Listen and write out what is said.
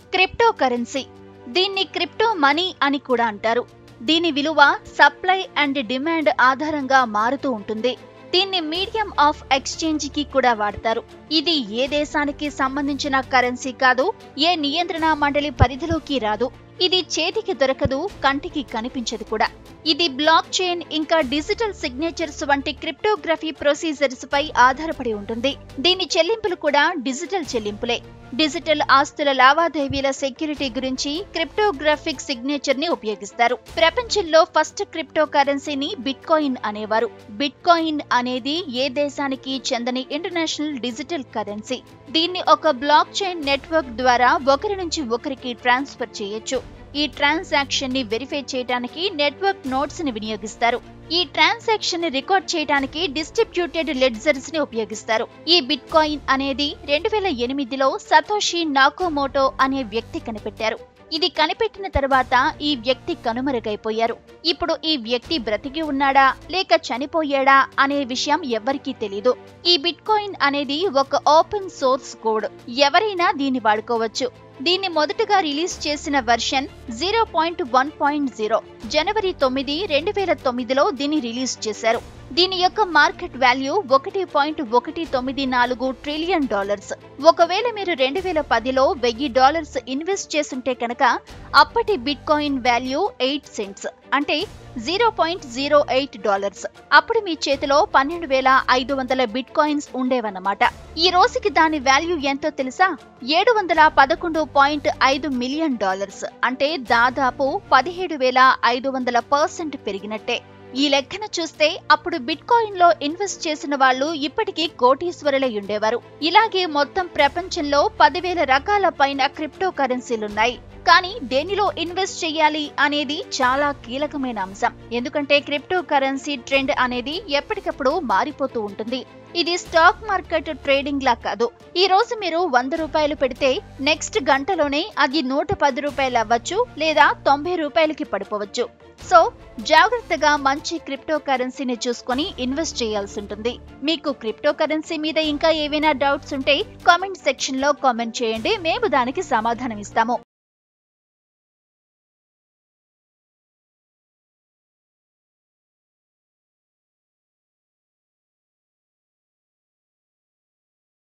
Crypto currency, దీన్ని crypto money అని కూడా అంటారు. దీని విలువ సప్లై అండ్ డిమాండ్ ఆధారంగా మారుతూ ఉంటుంది. దీన్ని మీడియం ఆఫ్ ఎక్స్చేంజ్ కి కూడా వాడతారు. ఇది ఏ దేశానికి సంబంధించిన కరెన్సీ కాదు, ఏ నియంత్రణ మండలి పరిధిలోకి రాదు. ఇది చేతికి దొరకదు, కంటికి కనిపించదు కూడా. ఇది బ్లాక్ చైన్ ఇంకా డిజిటల్ సిగ్నేచర్స్ వంటి క్రిప్టోగ్రఫీ ప్రొసీజర్స్ పై ఆధారపడి ఉంటుంది. దీని చెల్లింపులు కూడా డిజిటల్ చెల్లింపులే. డిజిటల్ ఆస్తుల లావాదేవీల సెక్యూరిటీ గురించి క్రిప్టోగ్రాఫిక్ సిగ్నేచర్ ని ఉపయోగిస్తారు. ప్రపంచంలో ఫస్ట్ క్రిప్టో కరెన్సీని బిట్కాయిన్ అనేవారు. బిట్కాయిన్ అనేది ఏ దేశానికి చెందని ఇంటర్నేషనల్ డిజిటల్ కరెన్సీ. దీన్ని ఒక బ్లాక్ చైన్ నెట్వర్క్ ద్వారా ఒకరి నుంచి ఒకరికి ట్రాన్స్ఫర్ చేయొచ్చు. ఈ ట్రాన్సాక్షన్ ని వెరిఫై చేయడానికి నెట్వర్క్ నోడ్స్ ని వినియోగిస్తారు. ఈ ట్రాన్సాక్షన్ ని రికార్డ్ చేయడానికి డిస్ట్రిబ్యూటెడ్ లెడ్జర్స్ ని ఉపయోగిస్తారు. ఈ బిట్కాయిన్ అనేది 2008లో సతోషి నాకామోటో అనే వ్యక్తి కనిపెట్టారు. ఇది కనిపెట్టిన తర్వాత ఈ వ్యక్తి కనుమరుగైపోయారు. ఇప్పుడు ఈ వ్యక్తి బ్రతికి ఉన్నాడా లేక చనిపోయాడా అనే విషయం ఎవ్వరికీ తెలీదు. ఈ బిట్కాయిన్ అనేది ఒక ఓపెన్ సోర్స్ కోడ్. ఎవరైనా దీన్ని వాడుకోవచ్చు. దీన్ని మొదటగా రిలీజ్ చేసిన వెర్షన్ 0.1.0 జనవరి 9, 2009లో దీన్ని రిలీజ్ చేశారు. దీని యొక్క మార్కెట్ వాల్యూ $1.194 ట్రిలియన్. ఒకవేళ మీరు 2010లో $1000 ఇన్వెస్ట్ చేసుంటే కనుక అప్పటి బిట్కాయిన్ వాల్యూ 8 సెంట్స్ అంటే $0.08. అప్పుడు మీ చేతిలో 12,500 బిట్కాయిన్స్ ఉండేవన్నమాట. ఈ రోజుకి దాని వాల్యూ ఎంతో తెలుసా? $711.5 మిలియన్. అంటే దాదాపు 17,500% పెరిగినట్టే. ఈ లెక్కన చూస్తే అప్పుడు బిట్కాయిన్ లో ఇన్వెస్ట్ చేసిన వాళ్ళు ఇప్పటికీ కోటీశ్వరులై ఉండేవారు. ఇలాగే మొత్తం ప్రపంచంలో 10,000 రకాల పైన క్రిప్టో కరెన్సీలున్నాయి. కానీ దేనిలో ఇన్వెస్ట్ చేయాలి అనేది చాలా కీలకమైన అంశం. ఎందుకంటే క్రిప్టో కరెన్సీ ట్రెండ్ అనేది ఎప్పటికప్పుడు మారిపోతూ ఉంటుంది. ఇది స్టాక్ మార్కెట్ ట్రేడింగ్ లా కాదు. ఈ రోజు మీరు $100 పెడితే నెక్స్ట్ గంటలోనే అది $110 అవ్వచ్చు లేదా $90కి పడిపోవచ్చు. సో జాగ్రత్తగా మంచి క్రిప్టో కరెన్సీని చూసుకొని ఇన్వెస్ట్ చేయాల్సి ఉంటుంది. మీకు క్రిప్టో కరెన్సీ మీద ఇంకా ఏవైనా డౌట్స్ ఉంటే కామెంట్ సెక్షన్ లో కామెంట్ చేయండి. మేము దానికి సమాధానం ఇస్తాము.